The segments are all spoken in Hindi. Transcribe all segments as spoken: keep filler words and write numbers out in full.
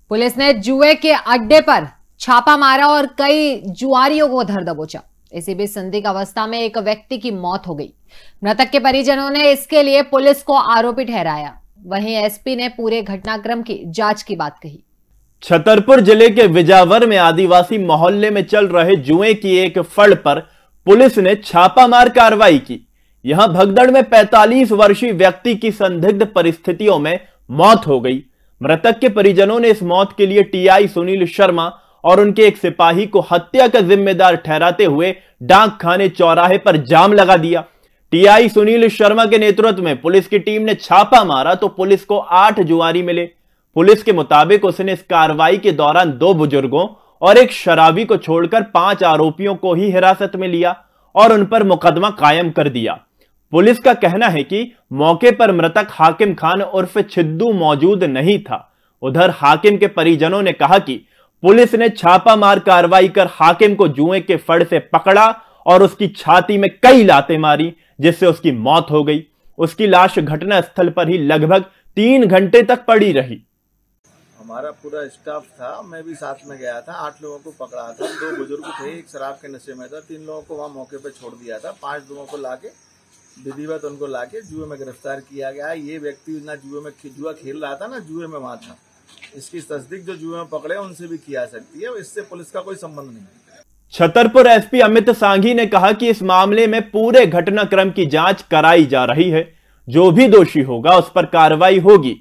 पुलिस ने जुए के अड्डे पर छापा मारा और कई जुआरियों को धर दबोचा। इसी बीच संदिग्ध अवस्था में एक व्यक्ति की मौत हो गई। मृतक के परिजनों ने इसके लिए पुलिस को आरोपी ठहराया। वहीं एसपी ने पूरे घटनाक्रम की जांच की बात कही। छतरपुर जिले के विजावर में आदिवासी मोहल्ले में चल रहे जुए की एक फड़ पर पुलिस ने छापामार कार्रवाई की। यहां भगदड़ में पैंतालीस वर्षीय व्यक्ति की संदिग्ध परिस्थितियों में मौत हो गई। मृतक के परिजनों ने इस मौत के लिए टीआई सुनील शर्मा और उनके एक सिपाही को हत्या का जिम्मेदार ठहराते हुए डाक खाने चौराहे पर जाम लगा दिया। टीआई सुनील शर्मा के नेतृत्व में पुलिस की टीम ने छापा मारा तो पुलिस को आठ जुआरी मिले। पुलिस के मुताबिक उसने इस कार्रवाई के दौरान दो बुजुर्गों और एक शराबी को छोड़कर पांच आरोपियों को ही हिरासत में लिया और उन पर मुकदमा कायम कर दिया। पुलिस का कहना है कि मौके पर मृतक हाकिम खान उर्फ छिद्दू मौजूद नहीं था। उधर हाकिम के परिजनों ने कहा कि पुलिस ने छापामार कार्रवाई कर हाकिम को जुए के फड़ से पकड़ा और उसकी छाती में कई लातें मारी, जिससे उसकी मौत हो गई। उसकी लाश घटना स्थल पर ही लगभग तीन घंटे तक पड़ी रही। हमारा पूरा स्टाफ था, मैं भी साथ में गया था। आठ लोगों को पकड़ा था। दो बुजुर्ग थे, एक शराब के नशे में था। तीन लोगों को वहां मौके पे छोड़ दिया था। पांच लोगों को लाके विधिवत उनको लाके जुए में गिरफ्तार किया गया। ये व्यक्ति ना जुए में जुआ खेल रहा था ना जुए में वहां था। इसकी तस्दीक जो जुए में पकड़े उनसे भी किया सकती है। इससे पुलिस का कोई संबंध नहीं है। छतरपुर एसपी अमित सांघी ने कहा कि इस मामले में पूरे घटनाक्रम की जांच कराई जा रही है। जो भी दोषी होगा उस पर कार्रवाई होगी।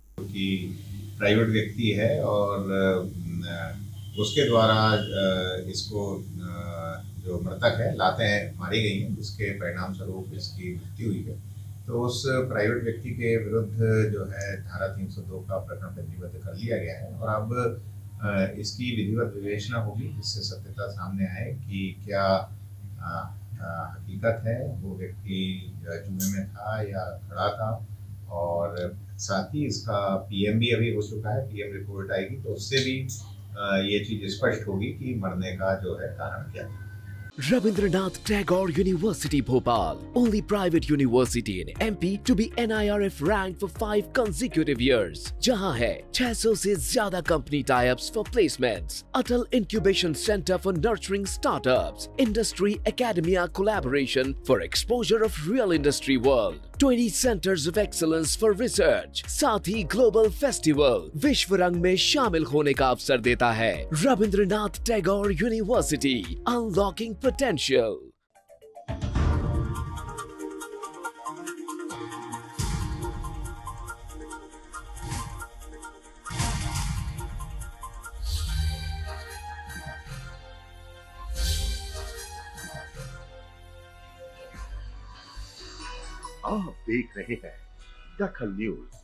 प्राइवेट व्यक्ति है और उसके द्वारा इसको जो मृतक है लातें मारी गई हैं, जिसके परिणाम स्वरूप इसकी मृत्यु हुई है। तो उस प्राइवेट व्यक्ति के विरुद्ध जो है धारा तीन सौ दो का प्रकरण पंजीबद्ध कर लिया गया है और अब इसकी विधिवत विवेचना होगी, जिससे सत्यता सामने आए कि क्या आ, आ, हकीकत है वो व्यक्ति जुए में था या खड़ा था। और साथ ही इसका पीएम भी अभी हो चुका है। पीएम रिपोर्ट आएगी तो उससे भी ये चीज स्पष्ट होगी कि मरने का जो है कारण क्या है। Rabindranath Tagore University Bhopal, only private university in M P to be N I R F ranked for five consecutive years, जहां है छह सौ से ज्यादा company tie-ups for placements, Atal Incubation Center for nurturing startups, Industry Academia collaboration for exposure of real industry world, twenty centers of excellence for research, साथ ही global festival विश्व रंग में शामिल होने का अवसर देता है। Rabindranath Tagore university, unlocking potential. आप देख रहे हैं दखल न्यूज।